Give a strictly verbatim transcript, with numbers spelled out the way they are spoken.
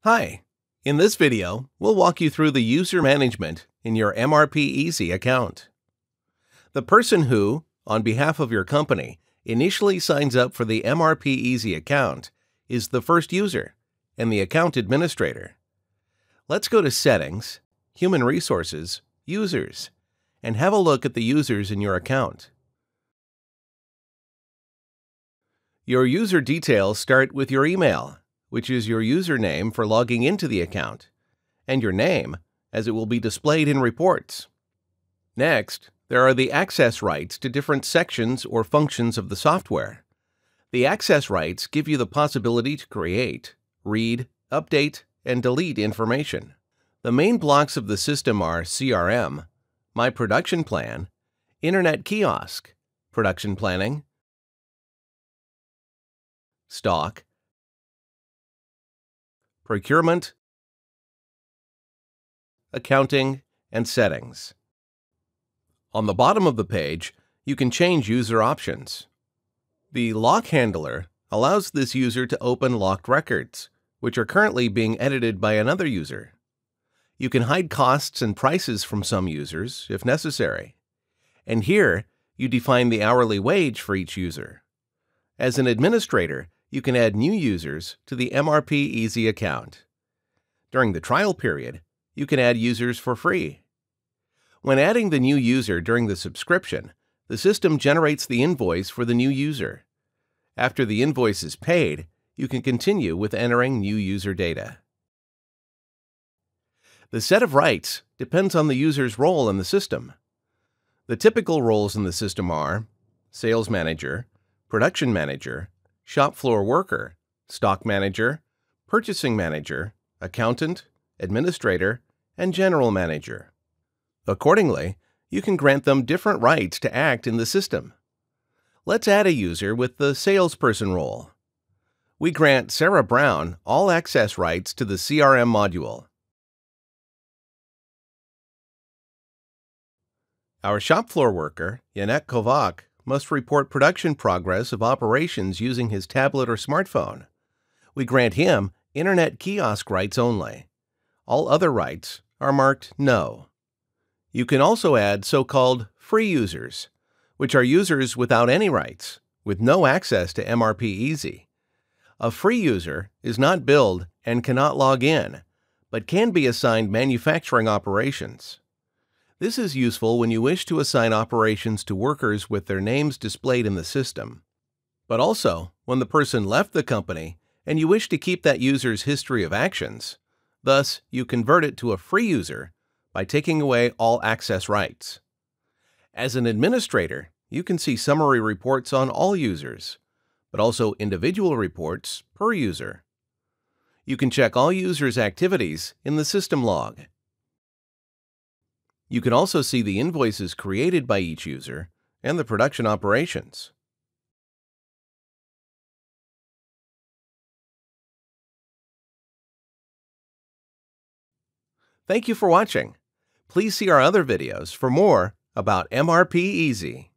Hi, in this video, we'll walk you through the user management in your MRPeasy account. The person who, on behalf of your company, initially signs up for the MRPeasy account is the first user and the account administrator. Let's go to Settings, Human Resources, Users, and have a look at the users in your account. Your user details start with your email, which is your username for logging into the account, and your name, as it will be displayed in reports. Next, there are the access rights to different sections or functions of the software. The access rights give you the possibility to create, read, update, and delete information. The main blocks of the system are C R M, My Production Plan, Internet Kiosk, Production Planning, Stock, Procurement, Accounting, and Settings. On the bottom of the page, you can change user options. The Lock Handler allows this user to open locked records, which are currently being edited by another user. You can hide costs and prices from some users if necessary. And here, you define the hourly wage for each user. As an administrator, you can add new users to the MRPeasy account. During the trial period, you can add users for free. When adding the new user during the subscription, the system generates the invoice for the new user. After the invoice is paid, you can continue with entering new user data. The set of rights depends on the user's role in the system. The typical roles in the system are Sales Manager, Production Manager, Shop Floor Worker, Stock Manager, Purchasing Manager, Accountant, Administrator, and General Manager. Accordingly, you can grant them different rights to act in the system. Let's add a user with the Salesperson role. We grant Sarah Brown all access rights to the C R M module. Our shop floor worker, Yanek Kovac, must report production progress of operations using his tablet or smartphone. We grant him Internet Kiosk rights only. All other rights are marked No. You can also add so-called free users, which are users without any rights, with no access to MRPeasy. A free user is not billed and cannot log in, but can be assigned manufacturing operations. This is useful when you wish to assign operations to workers with their names displayed in the system, but also when the person left the company and you wish to keep that user's history of actions. Thus, you convert it to a free user by taking away all access rights. As an administrator, you can see summary reports on all users, but also individual reports per user. You can check all users' activities in the system log. You can also see the invoices created by each user and the production operations. Thank you for watching. Please see our other videos for more about MRPeasy.